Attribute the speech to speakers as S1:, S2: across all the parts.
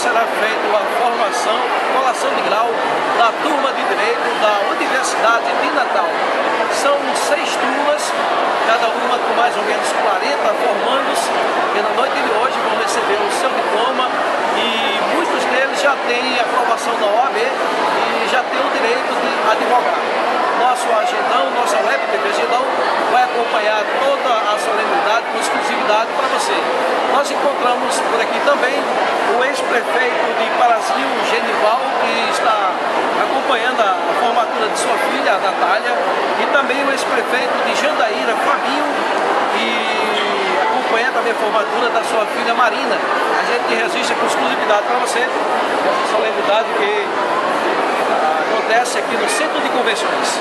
S1: será feita a formação, colação de grau da turma de Direito da Universidade de Natal. São 6 turmas, cada uma com mais ou menos 40 formandos, que na noite de hoje vão receber o seu diploma e muitos deles já têm aprovação da OAB e já têm o direito de advogar. Nosso agendão, nossa web TV Agendão vai acompanhar toda a solenidade com exclusividade para você. Nós encontramos por aqui também o ex-prefeito de Parazinho, Genival, que está acompanhando a formatura de sua filha, a Natália, e também o ex-prefeito de Jandaíra, Fabinho, que acompanha também a formatura da sua filha Marina. A gente registra com exclusividade para você essa solenidade que acontece aqui no Centro de Convenções.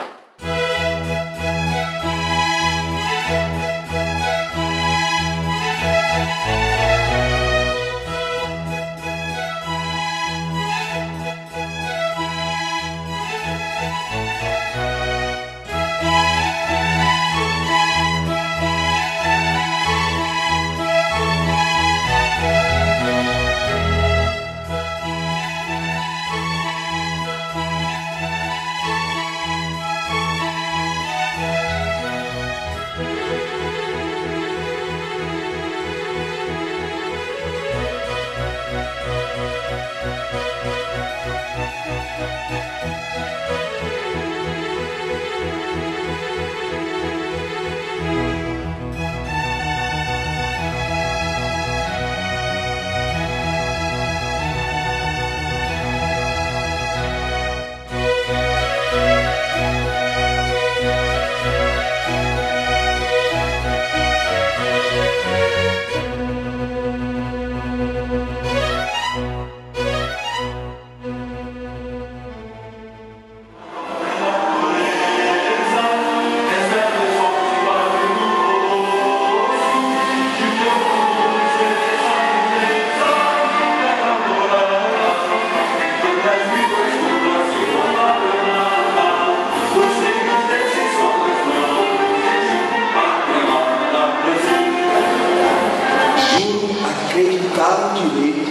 S2: Acreditar no direito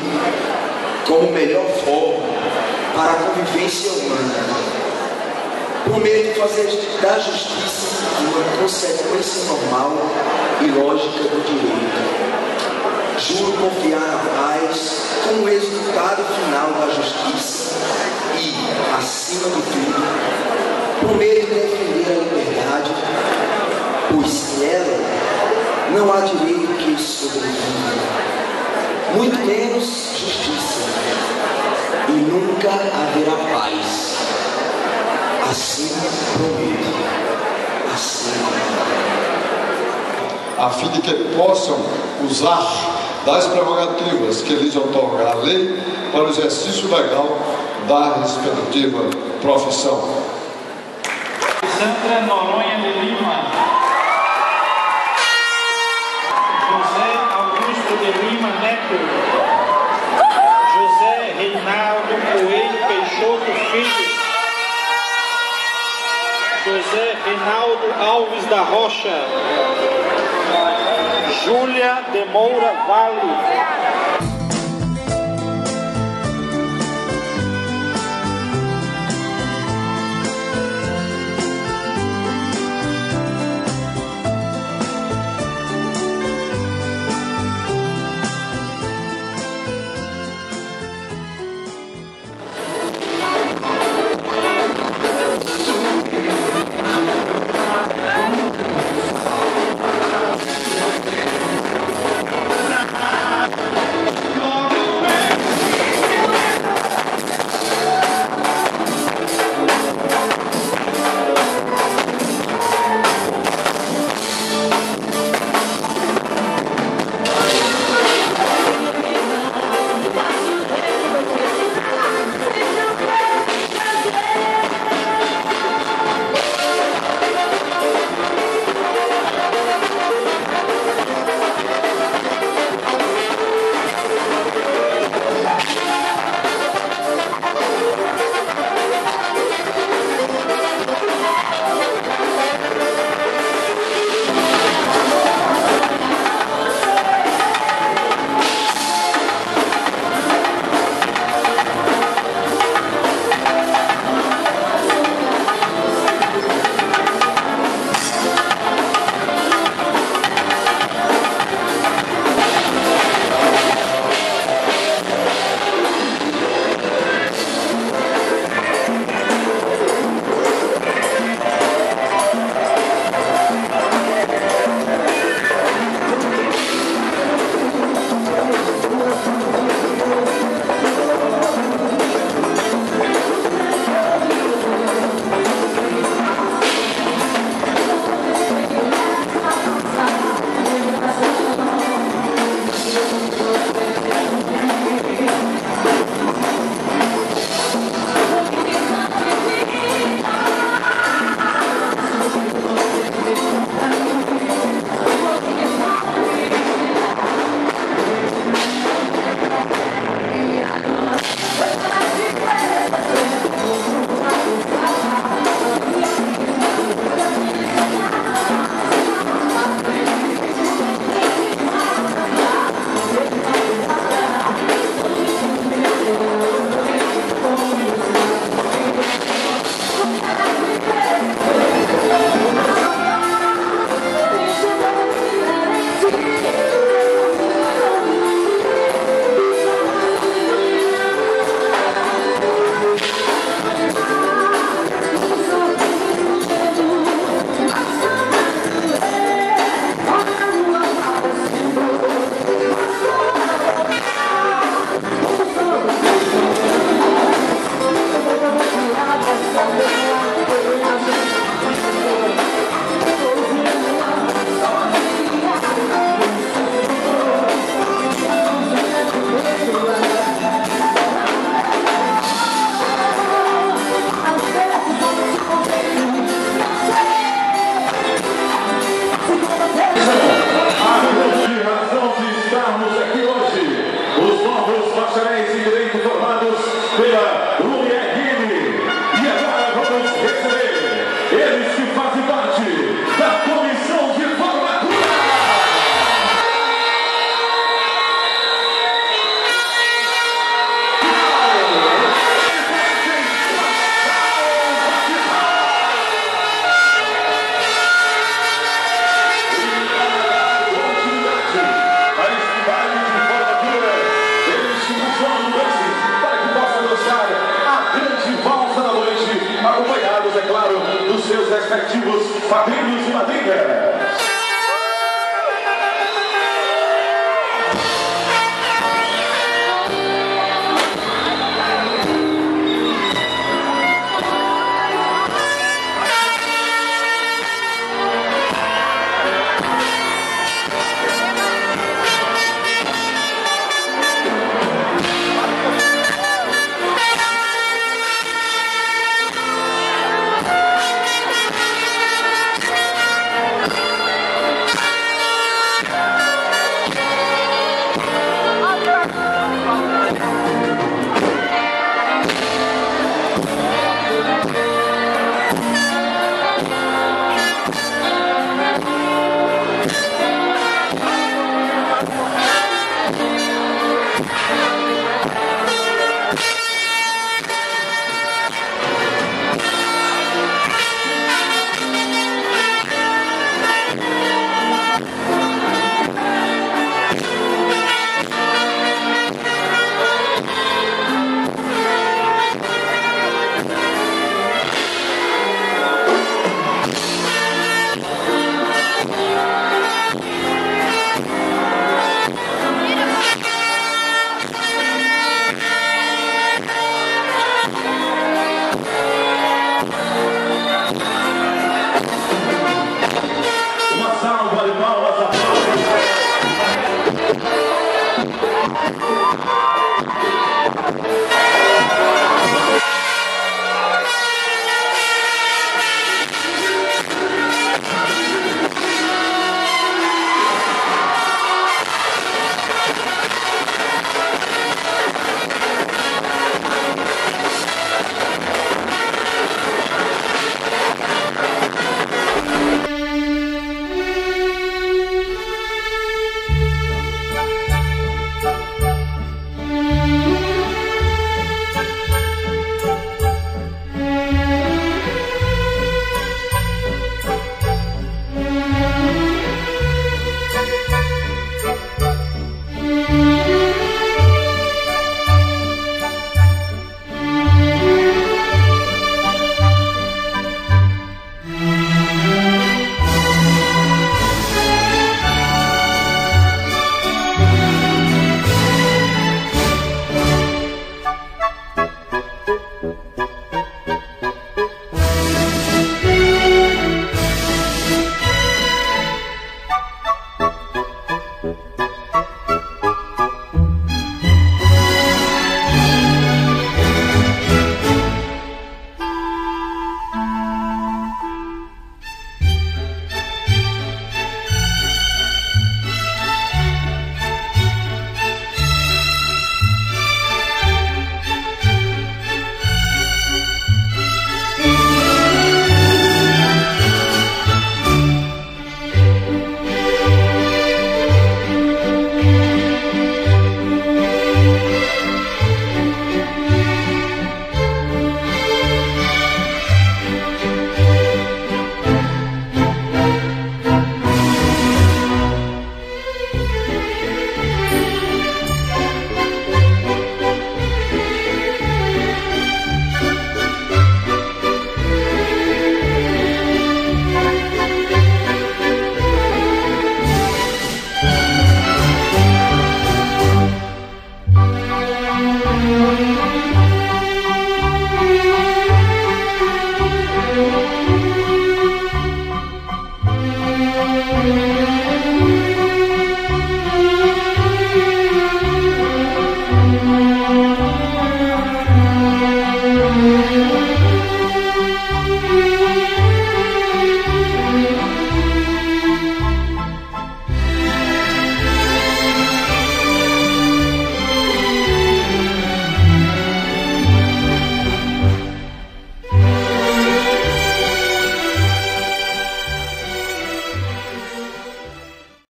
S2: como melhor forma para a convivência humana. Prometo fazer da justiça uma consequência normal e lógica do direito. Juro confiar na paz como resultado final da justiça e, acima de tudo, prometo defender a liberdade, pois sem ela não há direito que sobreviva, muito menos justiça, e nunca haverá paz. Assim prometo, assim.
S3: A fim de que possam usar das prerrogativas que lhes outorga a lei para o exercício legal da respectiva profissão.
S4: Sandra Noronha de Lima, José Augusto de Lima Neto, José Reinaldo Coelho Peixoto Filho, José Reinaldo Alves da Rocha, Júlia de Moura Vale.
S5: seus respectivos padrinhos e madrinhas.